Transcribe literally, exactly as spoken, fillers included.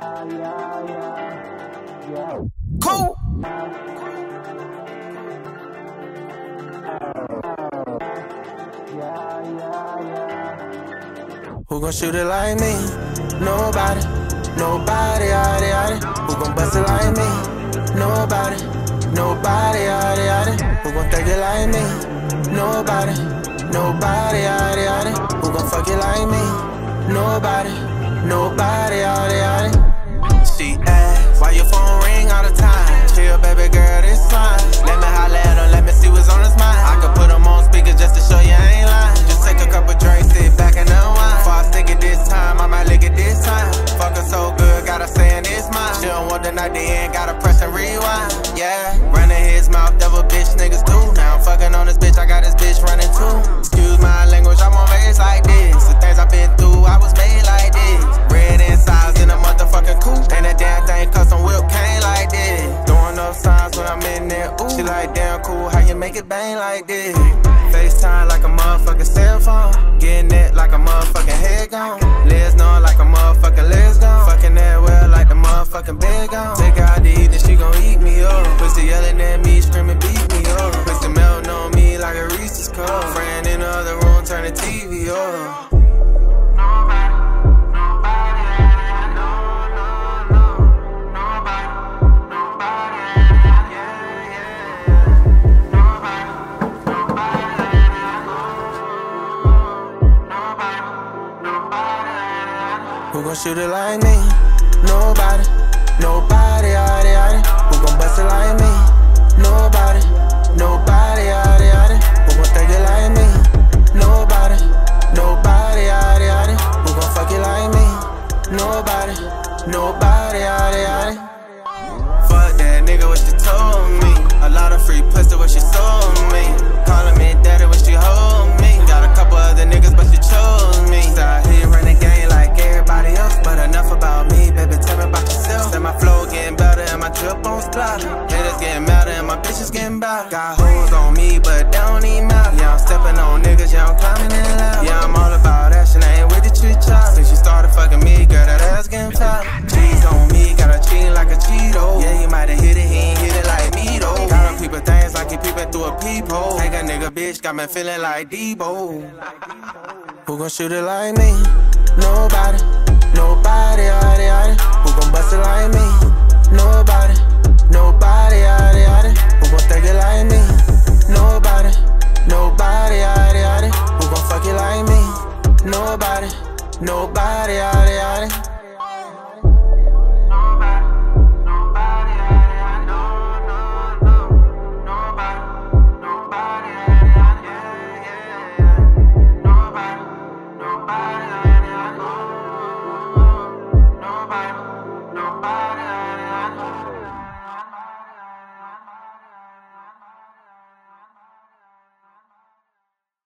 Cool. Who gon' shoot it like me? Nobody. Nobody, yada yada. Who gon' bust it like me? Nobody. Nobody, yada yada. Who gon' take it like me? Nobody. Nobody, yada yada. Who gon' fuck it like me? Nobody. Nobody, yada yada. She asked, why your phone ring all the time? Chill, baby girl, this fine. Let me holla at her, let me see what's on his mind. I could put him on speaker just to show you I ain't lying. Just take a couple drinks, sit back and unwind. Before I stick it this time, I might lick it this time. Fuck her so good, gotta say in this mind. She don't want the night to end, gotta press and rewind. Yeah, running his mouth, devil bitch niggas do. Now I'm fucking on this bitch, I got this bitch running too. Excuse my language, I'm on race like this. The things I've been through, I was made like this. Red insides in a motherfucking coupe. And that damn thing custom whip came like this. Throwing up signs when I'm in there, ooh. She like, damn cool, how you make it bang like this? FaceTime like a motherfucking cell phone. Getting it like a motherfucking head gone. Legs on like a motherfucking legs gone. Fucking that well like the motherfucking bed gone. Take her out to eat, then she gon' eat me up. Pussy yelling at me, screaming beat me up. Pussy melting on me like a Reese's cup. Friend in the other room, turn the T V up. Who gon' shoot it like me? Nobody. Nobody, yada yada. Who gon' bust it like me? Nobody. Nobody, yada yada. Who gon' take it like me? Nobody. Nobody, yada yada. Who gon' fuck it like me? Nobody. Nobody, yada yada. Fuck that nigga, what she told me. A lot of free pussy, what she sold me. Calling me daddy, what she hold me. Got a couple other niggas, but she chose me. Out here running game like everybody else, but enough about me, baby, tell me about yourself. Said my flow getting better and my drip on splatter. Haters getting madder and my bitches getting better. Got hoes on me, but they don't even matter. Yeah, I'm stepping on niggas, yeah, I'm climbing in ladder. Yeah, I'm all about action, I ain't with the tree chop. Since she started fucking me, girl, that ass getting tired. G's on me, got her cheating like a Cheeto. Yeah, he might've hit it, he ain't hit it like me though. Got him peeping things like he peeping through a peephole. Take a nigga bitch, got me feeling like Debo. Who gon' shoot it like me? Nobody. Nobody, yada yada. Who gon' bust it like me? Nobody. Nobody, yada yada. Who gon' take it like me? Nobody. Nobody, yada yada. Who gon' fuck it like me? Nobody. Nobody, yada yada.